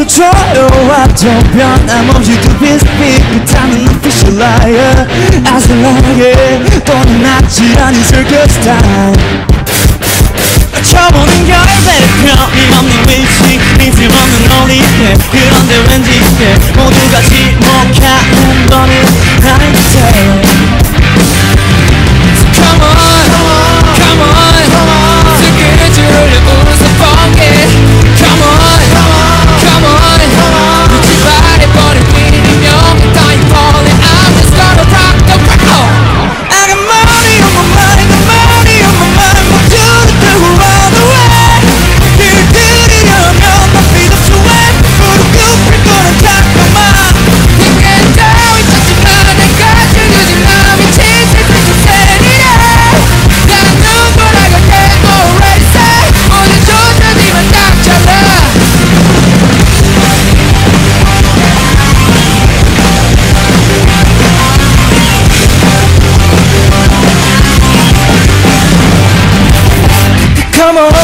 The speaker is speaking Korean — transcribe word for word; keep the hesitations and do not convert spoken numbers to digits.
조여왔던 변함없이 두 비스빛 타는 official liar 아슬하게 또는 낫지 않은 circus style 쳐보는 결백에 편이 없는 위치 리듬 없는 올리게 그런데 왠지 모두가 지목하는 너는 나를 듯해 So come on, come on 슬그레 주려 웃어본 게 Come on, come on 눈치 바래버린 미리명 Time falling I'm just gonna rock the world I got money on my mind, got money on my mind 모두를 들고 all the way 길을 들이려면 나 feed up to it 무릎 꿇을 거는 잠깐만 Get down 있었지만 내가 즐기지 마 미친 슬픈 세리래 난 누구라고 get already say 오늘조차지만 딱 잘라 Come on